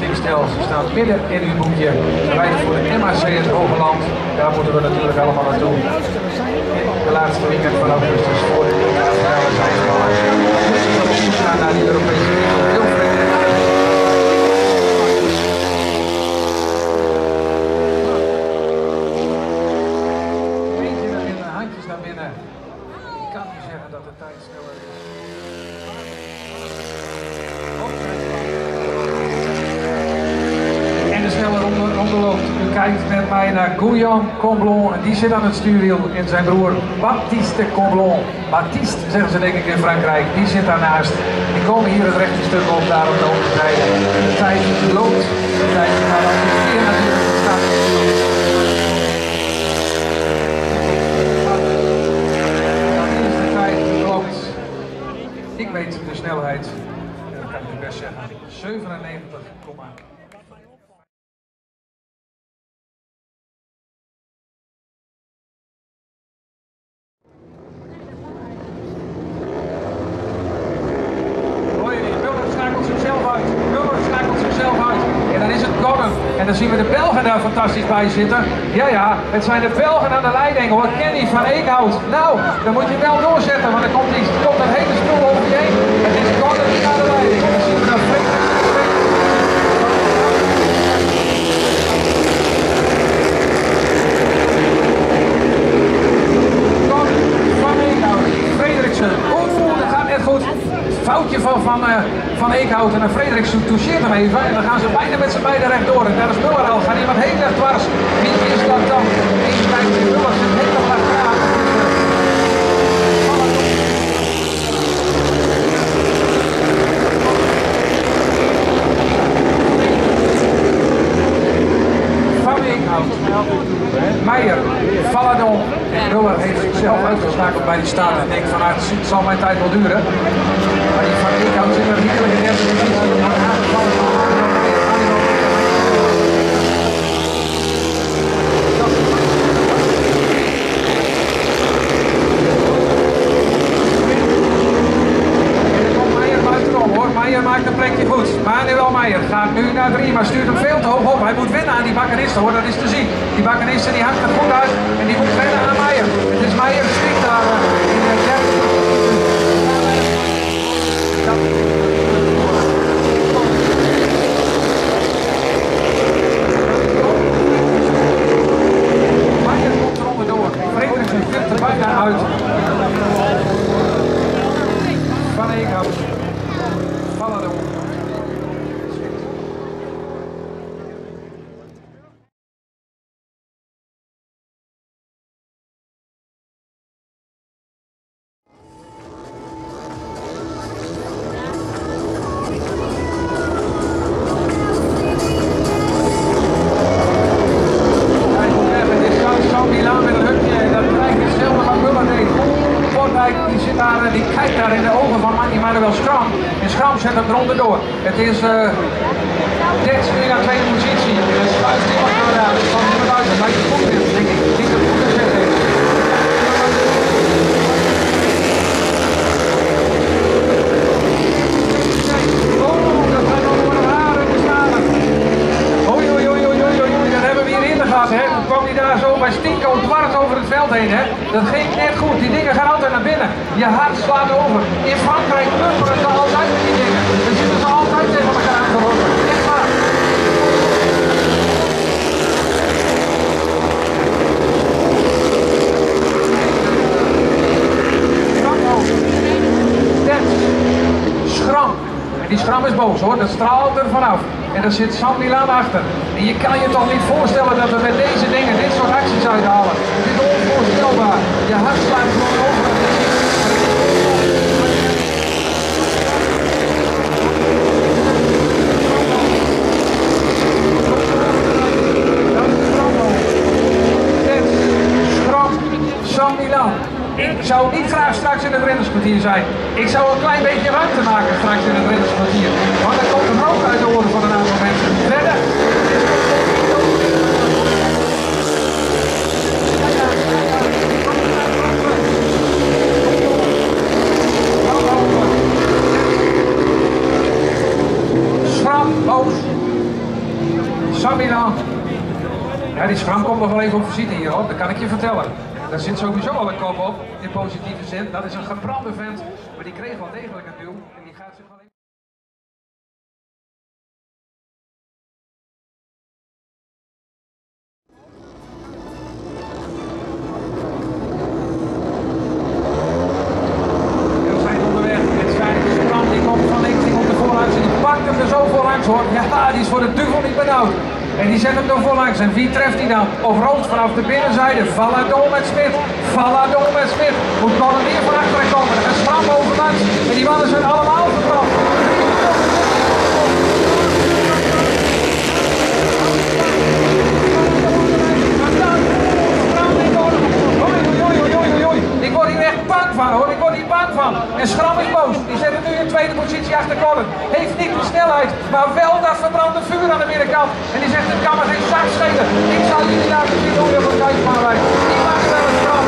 teamstel staat midden in uw boekje. Rijden voor de MAC het Hogeland. Daar moeten we natuurlijk allemaal naartoe. In de laatste weekend van augustus voor de internationale zijspannen. Dus we gaan naar de Europese titel. Heel vreemd. Eentje naar binnen, handjes naar binnen. Ik kan niet zeggen dat de tijd sneller is. En de snelle ronde loopt. U kijkt met mij naar Guillaume Comblon en die zit aan het stuurwiel en zijn broer Baptiste Comblon. Baptiste zeggen ze denk ik in Frankrijk, die zit daarnaast. Die komen hier het rechte stuk op, daar op de overzijde. De tijd loopt, de tijd gaat als het weer natuurlijk staat. Hier is de tijd, klopt. Ik weet de snelheid, dat kan ik best zeggen, 97, en dan zien we de Belgen daar fantastisch bij zitten. Ja, het zijn de Belgen aan de leiding hoor. Kenny van Eekhout. Nou, dan moet je wel doorzetten, want er komt een hele stoel over je heen. Het is Gordon die aan de leiding. En dan zien we daar Gordon van Eekhout. Frederiksen. Dat gaat net goed. Foutje van Eekhout en Frederiksen toucheert hem even en dan gaan ze bijna met z'n beiden rechtdoor. En daar is Muller al, gaat iemand heel erg dwars. Wie is dat dan? Eén kijkt in Muller zit helemaal achteraan. Van Eekhout, Meijer, Valadon en Muller heeft zichzelf uitgeschakeld bij die start en denkt van het zal mijn tijd wel duren. Maar die van Eekhout zit er heerlijk in derde positie. Meijer maakt een plekje goed. Manuel Meijer gaat nu naar 3, maar stuurt hem veel te hoog op. Hij moet winnen aan die bakkenisten hoor, dat is te zien. Die bakkenisten die hangt er goed uit en die moet winnen aan Meijer. Het is Meijer stikt daar in de derde. Meijer komt er onderdoor. Frederiksen vindt er bijna uit. Van Eekhout. Valadon. Die kijkt daar in de ogen van Emmanuel Schram. En Schram zet hem eronder door. Het is Dets nu naar tweede positie. Het schuift iemand door daar. Het kan niet meer uit. Dat lijkt goed in. Denk ik. Ik denk dat het goed gezet heeft. Dat gaat nog voor de haren te staan. Oei. Dat hebben we hierin gehad. Hè. Toen kwam hij daar zo bij Stinko dwars over het veld heen. Hè. Dat ging net goed. Die dingen gaan altijd naar binnen. Je hart slaat over. In Frankrijk pupperen ze altijd met die dingen. Dan zitten ze altijd tegen elkaar aan te rotten. Echt waar. Schram. En die Schram is boos hoor. Dat straalt er vanaf. En daar zit Sam Milan achter. En je kan je toch niet voorstellen dat we met deze dingen dit soort acties uithalen. Het is onvoorstelbaar. Je hart slaat gewoon over. Sam Milan. Ik zou niet graag straks in het rennerskwartier zijn. Ik zou een klein beetje ruimte maken straks in het rennerskwartier. Want er komt een rook uit de oren van een aantal mensen. Verder. Schram, boos. Samina. Ja, die schram komt nog wel even op visite hier hoor, dat kan ik je vertellen. Daar zit sowieso al een kop op, in positieve zin. Dat is een gebrande vent, maar die kreeg wel degelijk een duw en die gaat zich wel even... Ja, die is voor de duivel niet benauwd. En die zet hem door voorlangs. En wie treft hij dan? Op rood vanaf de binnenzijde. Valadon met Smit. Valadon met Smit. Moet Gordon hier van achteren komen. En Schram bovenlangs. En die mannen zijn allemaal verbrand. Ik word hier echt bang van hoor, ik word hier bang van. En Schram is boos, die zet hem nu in tweede positie achter Gordon. Heeft niet de snelheid, maar wel dat verbrande vuur aan de binnenkant. En die zegt het kan me geen zak schelen. Ik zal jullie laten zien hoe je op een thuisbaan rijdt. Die maakt wel een Schram.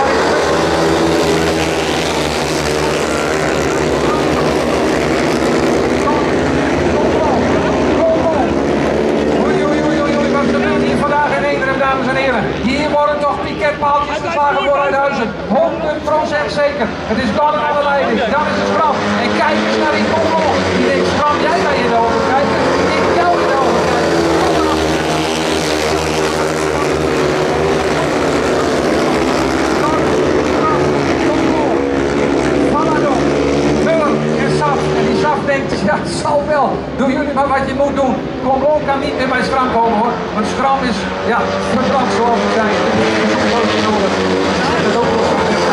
Wat gebeurt hier vandaag in Eenrum, dames en heren? Hier worden toch piketpaaltjes geslagen voor Uithuizen. 100% zeker. Het is Gordon aan de leiding. Dan is het Schram. En kijk eens naar die Congo. Die denkt, Schram, jij kan je in de ogen kijken. Ik jou in de ogen kijken. Valadon, Muller en Saf. En die Saf denkt, ja, het zal wel. Doe jullie maar wat je moet doen. Congo kan niet meer bij Schram komen hoor. Want Schram is, ja, verbrand zoals we zijn. Dat is nodig. Dat is ook wel zo.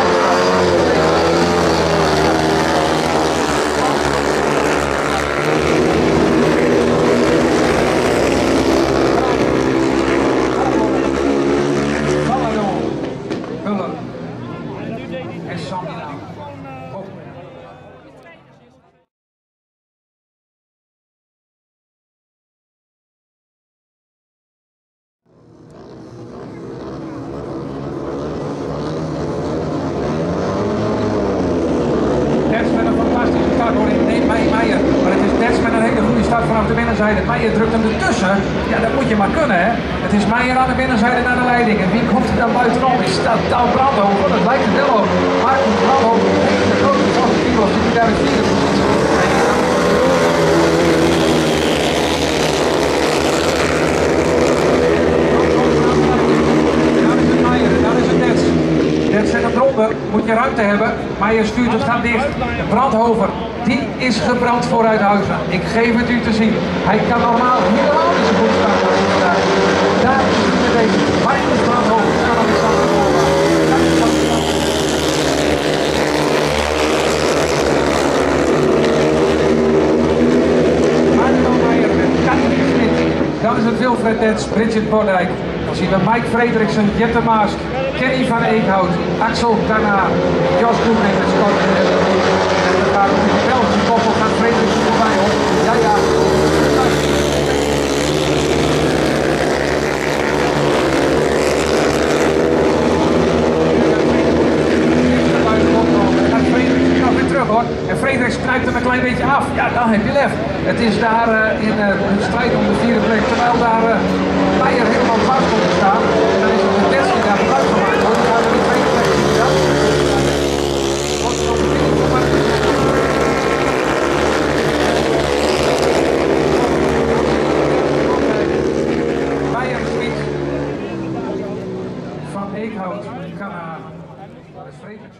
Vanaf de binnenzijde, Meijer drukt hem ertussen. Ja, dat moet je maar kunnen hè. Het is Meijer aan de binnenzijde naar de leiding. En wie komt er dan buitenom? Is dat Douw Brandhoven? Dat lijkt het wel op. Marcus Brandhoven, de grote positief was die daar in vierde positie. Dan is het Meijer, dan is het Dets. Dets zet het eronder, moet je ruimte hebben. Meijer stuurt het, gaat dicht. Brandhoven. Die is gebrand voor Uithuizen. Ik geef het u te zien. Hij kan normaal helemaal niet zo goed staan. Daar is het met deze. Marcus Brandhoven kan hem niet anders voorbouwen. Marco Meijer met Katrien Smit. Dan is het Wilfred Dets, Bridget Bordijk. Dan zien we Mike Frederiksen, Jette Maas, Kenny van Eekhout, Axel Kanaar, Jos Koening met Scott. Gaat op de Belgische koppel, gaat Frederiksen voorbij hoor. Ja, ja. Gaat Frederiksen nog weer terug hoor. En Frederiksen knijpt hem een klein beetje af. Ja, dan heb je lef. Het is daar in een strijd om de vierde plek, terwijl daar Meijer helemaal vast komt te staan. En dan is het de test die daar gebruik van maakt hoor. Dan gaan we de tweede plek zien. Ja. Eekhout, Kanaar, waar is Frederiksen?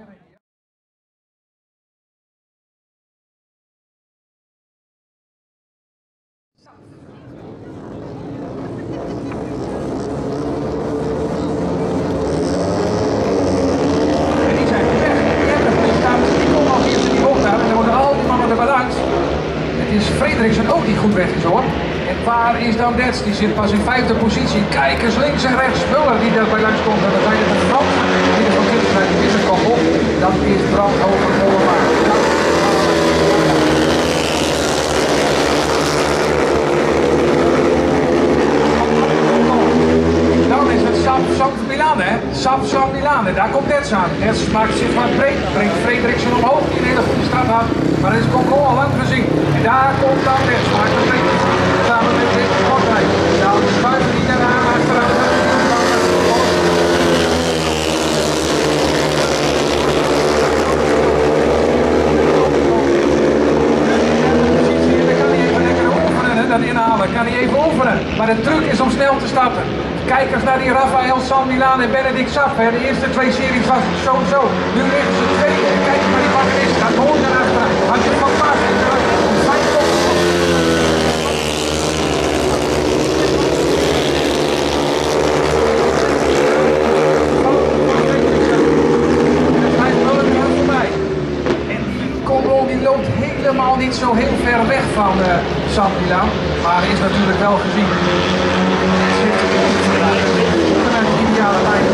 En die zijn weg. Die staan die komen al eerst in die bocht aan en dan worden al die mannen er bedankt. Het is Frederiksen ook die goed weg is hoor. En waar is dan Dets? Die zit pas in vijfde positie. Kijk eens links en rechts. Muller die daarbij langs komt. En dan zijn het de Fransen die er van zitten zijn. Die is een kop op. Dat is Brandhoven Mollema. Dan is het Samson Milan hè. Samson Milan. En daar komt Dets aan. Dets maakt zich wat breed. Brengt Frederiksen omhoog. Die een hele goede start had. Maar dat is Congo al lang gezien. En daar komt dan Dets. Maakt een breed. Samen met dit Kortrijk. houden de schuiven niet eraan achteruit. Dat inhalen, kan hij even oefenen. Maar de truc is om snel te starten. Kijkers naar die Rafael San Milan en Benedict Saf. De eerste twee series was het zo. Nu liggen ze tweede. En kijk maar die bakker is. Gaat mooi naar achteren. Had je van pas. Die loopt helemaal niet zo heel ver weg van San Milan, maar is natuurlijk wel gezien. Vanuit de ideale lijn.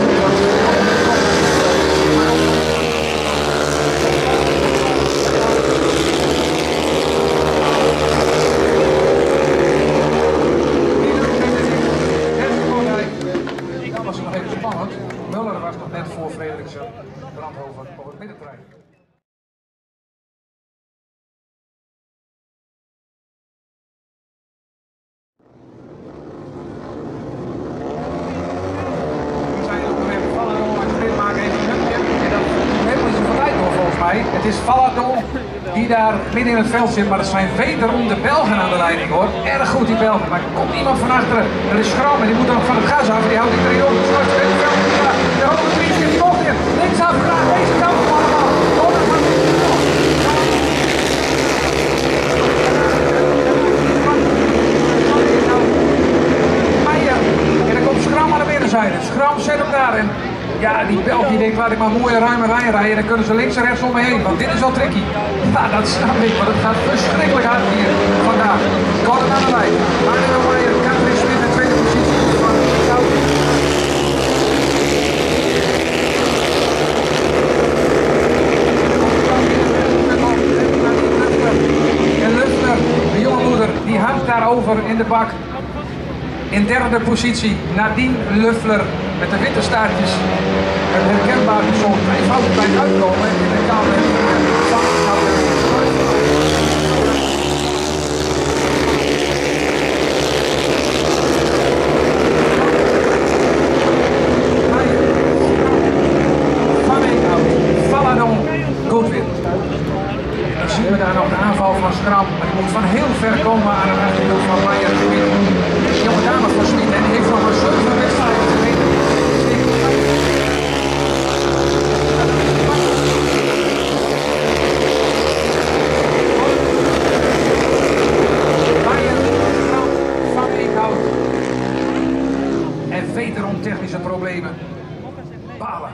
Dat was nog even spannend. Muller was nog net voor Frederiksen, Brandhoven op het middenterrein. Het is Valadon die daar midden in het veld zit, maar er zijn wederom de Belgen aan de leiding hoor. Erg goed die Belgen, maar er komt iemand van achteren. Dat is Schram en die moet dan van het gas af, die houdt die erin op. De hoge drie zit nog in. Linksaf graag deze kant op allemaal. Meijer, en dan komt Schram aan de binnenzijde. Schram zet hem daar en ja, die Belg die denkt, laat ik maar mooie ruime rij rijden, dan kunnen ze links en rechts om me heen, want dit is al tricky. Ja, dat snap ik, want het gaat verschrikkelijk hard hier vandaag. Gordon aan de lijn, Manuel Meijer, Catherine Smit in tweede positie. En Luffler, de jonge moeder, die hangt daarover in de bak. In derde positie, Nadine Luffler met de witte staartjes. Een herkenbaar persoon. Hij fout bij het uitkomen in de kamer. Valadon, Goodwin. Dan zien we daar nog de aanval van Schram, maar die moet van heel ver komen aan het achterwiel van Meijer. De jonge dame van Smit en die heeft nog een 7 wedstrijden te winnen. Meijer, Schram, Van Eekhout. En wederom technische problemen. Balen.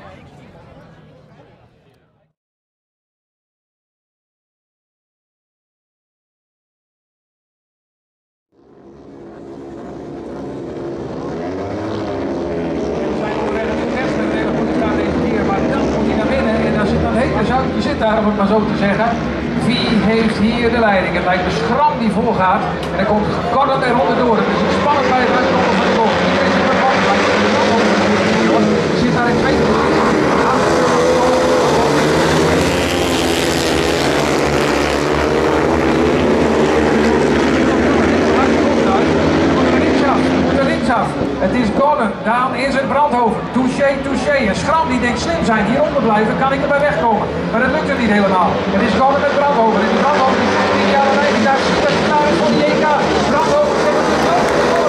Je zit daar, om het maar zo te zeggen. Wie heeft hier de leiding? Het lijkt me Schram die voorgaat. En dan komt Gordon er onderdoor. Het is spannend bij het uitkomen van de bocht. Iedereen zit er vast. Je zit daar in tweede positie. Het is Gordon, dan is het Brandhoven. Touché. En Schram die denkt slim zijn, hieronder blijven, kan ik erbij wegkomen. Maar dat lukt er niet helemaal. Het is Gordon met Brandhoven. En die Brandhoven is 16 jaar en hij daar super klaar voor die EK. Brandhoven zit op de grote voor.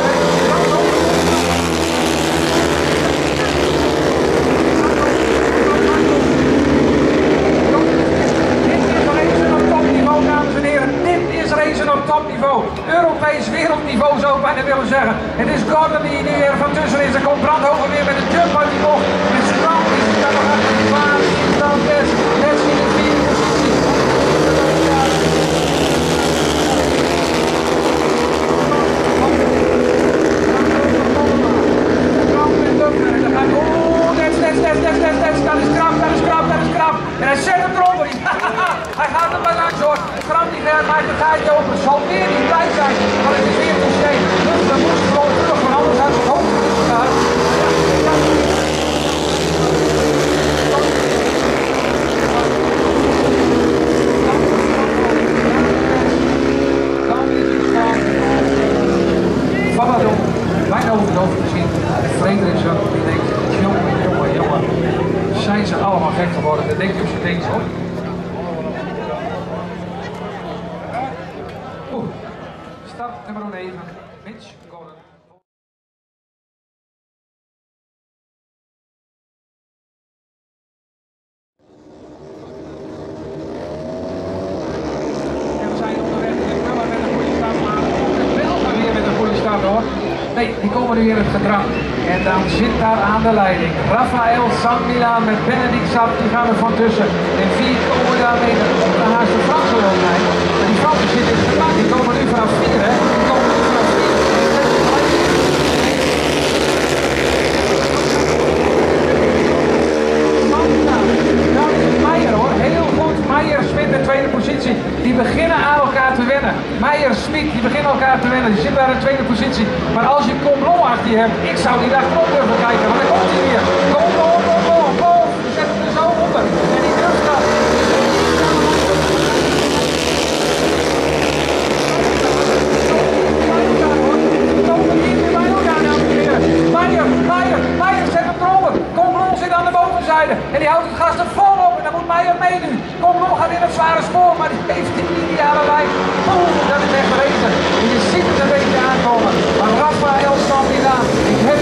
Dit is racen op topniveau, dames en heren. Dit is racen op topniveau. Europees wereldniveau zou ik bijna willen zeggen. Het is Gordon die er van tussen is. Er komt Brandhoven weer met een jump uit die bocht. En Schram is daar nog achter de baan. Dan best. Net in de vierde positie. Dat is krap. En hij zet hem eronder. Hij gaat er bij langs hoor. Schram die maakt het gaatje open. Zal weer niet blij zijn. Maar het is weer te steek. Dus we moesten gewoon terug. Want anders had het hoofd niet gedaan. Dan is het van Valadon. zijn ze allemaal gek geworden. Dat denk je op z'n ding hoor. Start nummer 9, Mitch Gordon. En we zijn onderweg in Muller met een goede start, maar wel gaan weer met een goede start hoor. Nee, die komen nu in het gedrang. En dan zit daar aan de leiding Rafael San Milan met Benedict Sap, die gaan er van tussen. En 4 komen daarmee de Haagse Fransen wel zijn. En die Fransen zitten in het gedrang, die komen nu vanaf 4 hè. Die komen nu vanaf 4. Dan is het Meijer hoor, heel goed. Meijer, Smit in tweede positie. Die beginnen aan elkaar te wennen. Meijer, Smit, die beginnen elkaar te wennen. Die zitten daar in tweede positie. Maar als je Comblon achter je hebt, ik zou die daar achterop durven kijken. Want dan komt hij weer. Comblon, die zet hem er zo onder. En die drukt dat. Meijer zet hem eronder. Comblon zit aan de bovenzijde. En die houdt het gas er vol op. En dan moet Meijer mee nu. Comblon gaat in het zware spoor, maar die heeft de ideale lijn. Boom, dat is echt racen. En je ziet het een beetje aankomen. Maar Rafael San Milan, ik heb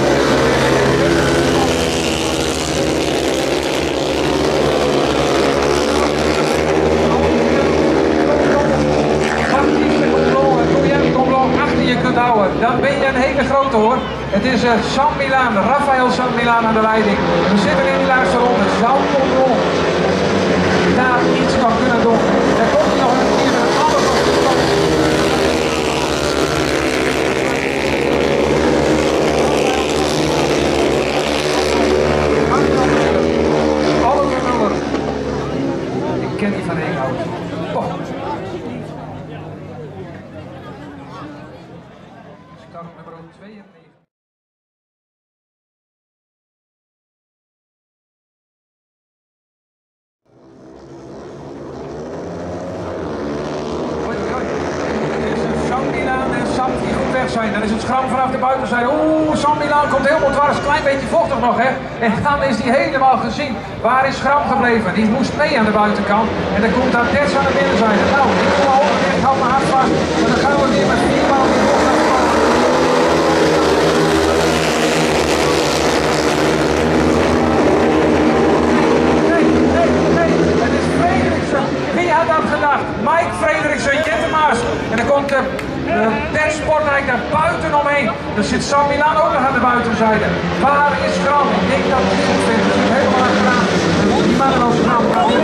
achter je kunt houden, dan ben je een hele grote hoor. Het is San Milan, Rafael San Milan aan de leiding. We zitten in die laatste ronde. Zou Comblon daar iets kan kunnen doen? Er komt nog een keer met alles op de kant. Oliver Muller. Ik ken die van Eekhout. Oh. Start nummer 92. Zijn. Dan is het schram vanaf de buitenzijde. Oeh, San Milan komt helemaal dwars. Klein beetje vochtig nog, hè. En dan is hij helemaal gezien. Waar is Schram gebleven? Die moest mee aan de buitenkant. En dan komt daar Tets aan de binnenzijde. Nou, ik geloof het. Ik hou mijn hart vast. En dan gaan we weer met 4 man in de Nee. Het is Frederiksen. Wie had dat gedacht? Mike Frederiksen, Jettemaas. En dan komt Den Sportrijk daar buiten omheen. Er zit San Milan ook nog aan de buitenzijde. Waar is Schram? Ik denk dat het goed vindt. Het is helemaal achteraan. Die mannen als Schram.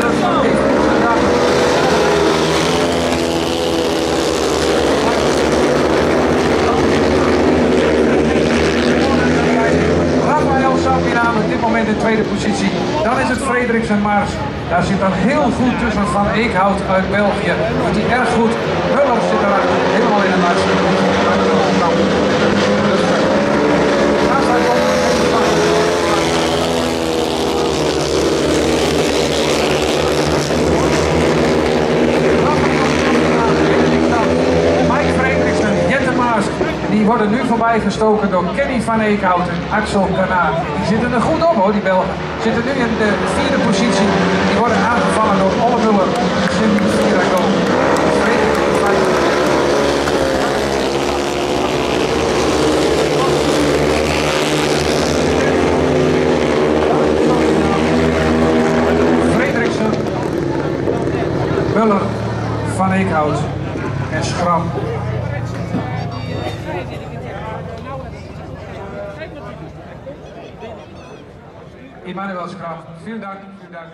Rafael San Milan op dit moment in tweede positie. Dan is het Frederiksen Mars. Daar zit dan heel goed tussen Van Eekhout uit België. Doet hij erg goed. Muller zit daar helemaal in de laatste. Mike Frederiksen, Jettemaas. Die worden nu voorbij gestoken door Kenny Van Eekhout en Axel Kanaar. Die zitten er goed op hoor, die Belgen. Zitten nu in de 4e positie. Die worden aangevallen door Olle Muller. Cindy Virago. Frederiksen, Muller, Van Eekhout en Schram. Emmanuel Schram, vielen Dank, vielen Dank.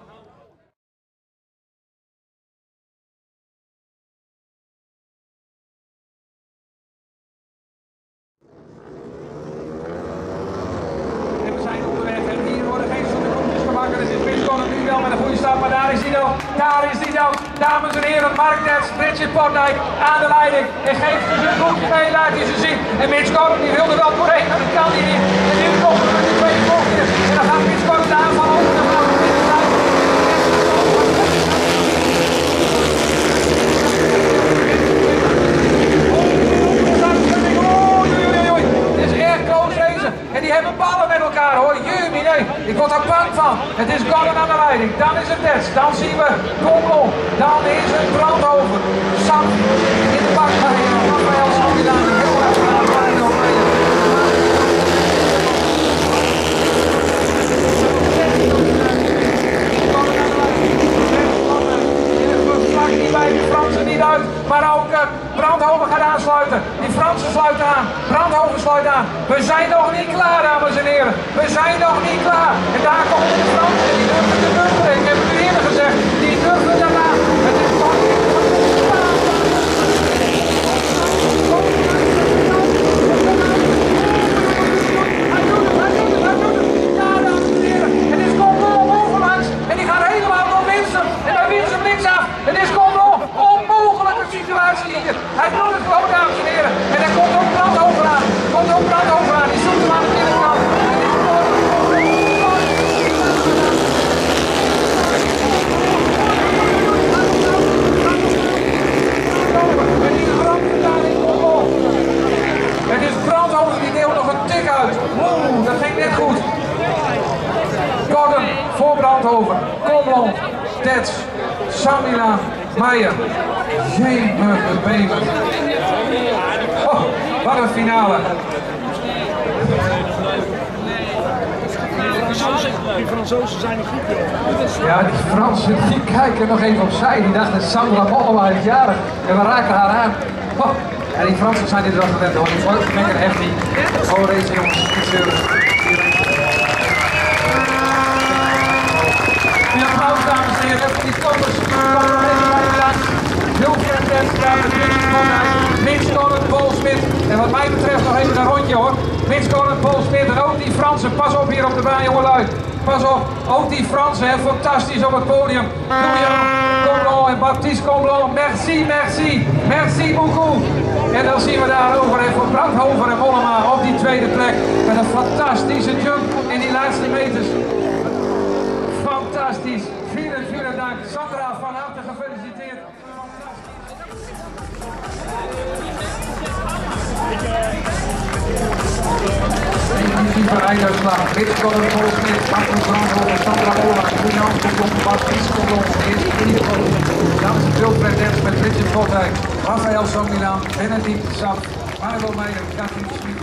En we zijn onderweg en hier worden geen zoete koekjes gemaakt. Het is Pitconnen nu wel met een goede start, maar daar is hij dan. Daar is hij dan. Dames en heren, Mark Tets, Richard Portdijk aan de leiding. En geeft ze zijn koekje mee, laat hij ze zien. En Mitch Gordon die wilde wel doorheen, maar dat kan hij niet. En nu komt er de tweede koekje. En dan gaat Mitch Gordon de aanval over. En die hebben ballen met elkaar hoor. Jumie, nee. Ik word wordt er bang van. Het is Gordon aan de leiding. Dan is het Dets. Dan zien we Comblon. Dan is het Brandhoven. Sam in de bak bij Rafael Sammilaan. Heel erg aan de leiding. Die Fransen niet uit, maar ook Brandhoven gaat aansluiten. Die Fransen sluiten aan, Brandhoven sluit aan. We zijn nog niet klaar, dames en heren. We zijn nog niet klaar. En daar komen de Fransen, die durven te durven. Ik heb het u eerder gezegd, die durven daarna. Het is gewoon niet klaar. Hij doet het. Ja, dames en heren. Het is Comblon overlangs. En die gaat helemaal door Winsum. En dan Winsum links af. Het is Comblon. Onmogelijke situatie hier. Hij doet het gewoon, dames en heren. En er komt ook Brandhoven aan. Die zoekt hem aan de binnenkant. Het is Brandhoven, die deelt nog een tik uit. Oeh, dat ging net goed. Gordon voor Brandhoven. Comblon, Dets, Sammilaan, Meijer. Jemige benen. Oh, wat een finale. Die Fransozen zijn niet goed, joh. Ja, die Fransen die kijken nog even opzij. Die dachten Sandra Mollema is jarig. En we raken haar aan. Oh. En die Fransen zijn dit wel gewend hoor. Die vleugels lekker heftig. Oh, deze jongens. Die applaus, dames en heren, voor die komers. Heel ver Mins Gordon, Paul Smit. En wat mij betreft nog even een rondje hoor. Mins Gordon, Paul Smit en ook die Fransen. Pas op hier op de baan jongelui. Pas op, ook die Fransen, hè, fantastisch op het podium. Comblon en Baptiste Comblon, merci beaucoup. En dan zien we daarover voor Brandhoven en Mollema op die tweede plek. Met een fantastische jump in die laatste meters. Fantastisch, vielen dank. Sandra, van harte gefeliciteerd. Definitieve rijduitslag. Mins Gordon, Paul Smit, Baptiste Brandhoven, Sandra Mollema, Julian Comblon, Baptiste Comblon, eerste Ivo, Jansen Wilfred Dens met Richard Godwijk, Rafael Sammilaan, Benedict Saf, Manuel Meijer, Katrien Schmid.